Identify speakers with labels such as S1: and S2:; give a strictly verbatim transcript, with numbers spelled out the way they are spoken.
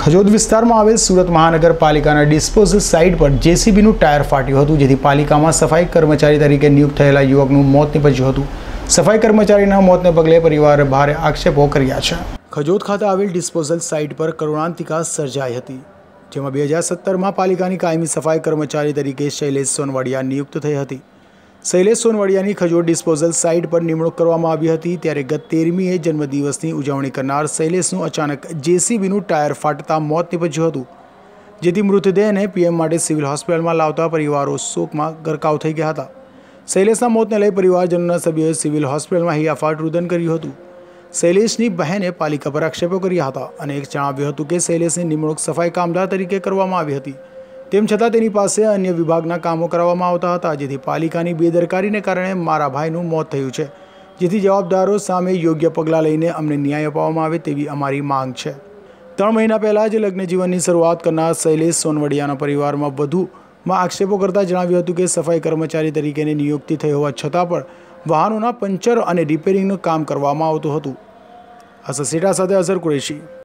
S1: ખજોદ વિસ્તારમાં આવેલ સુરત મહાનગરપાલિકાના ડિસ્પોઝલ સાઇટ પર જેસીબીનું ટાયર ફાટ્યું હતું, જેથી પાલિકામાં સફાઈ કર્મચારી તરીકે નિયુક્ત થયેલા યુવકનું મોત નીપજ્યું હતું। સફાઈ કર્મચારીના મોતને પગલે પરિવારે ભારે આક્ષેપો કર્યા છે। ખજોદ ખાતે આવેલ ડિસ્પોઝલ સાઇટ પર કરુણાંતિકા સર્જાઈ હતી, જેમાં બે હજાર સત્તરમાં પાલિકાની કાયમી સફાઈ કર્મચારી તરીકે શૈલેષ સોનવડિયા નિયુક્ત થઈ હતી। શૈલેષ સોનવડિયાની ખજોદ ડિસ્પોઝલ સાઇટ પર નિમણૂક કરવામાં આવી હતી, ત્યારે ગત તેરમીએ જન્મદિવસની ઉજવણી કરનાર શૈલેષનું અચાનક જેસીબીનું ટાયર ફાટતા મોત નીપજ્યું હતું, જેથી મૃતદેહને પીએમ માટે સિવિલ હોસ્પિટલમાં લાવતા પરિવારો શોકમાં ગરકાવ થઈ ગયા હતા। શૈલેષના મોતને લઈ પરિવારજનોના સભ્યોએ સિવિલ હોસ્પિટલમાં હૈયાફાટ રુદન કર્યું હતું। શૈલેષની બહેને પાલિકા પર આક્ષેપો કર્યા હતા અને જણાવ્યું હતું કે શૈલેષની નિમણૂક સફાઈ કામદાર તરીકે કરવામાં આવી હતી, તેમ છતાં તેની પાસે અન્ય વિભાગના કામો કરાવવામાં આવતા હતા, જેથી પાલિકાની બેદરકારીને કારણે મારા ભાઈનું મોત થયું છે, જેથી જવાબદારો સામે યોગ્ય પગલાં લઈને અમને ન્યાય અપાવવામાં આવે તેવી અમારી માંગ છે। ત્રણ મહિના પહેલાં જ લગ્ન જીવનની શરૂઆત કરનાર શૈલેષ સોનવડિયાના પરિવારમાં વધુમાં આક્ષેપો કરતા જણાવ્યું હતું કે સફાઈ કર્મચારી તરીકેની નિયુક્તિ થઈ હોવા છતાં પણ વાહનોના પંચર અને રિપેરિંગનું કામ કરવામાં આવતું હતું। અસર સેટા સાથે અઝર કુરેશી।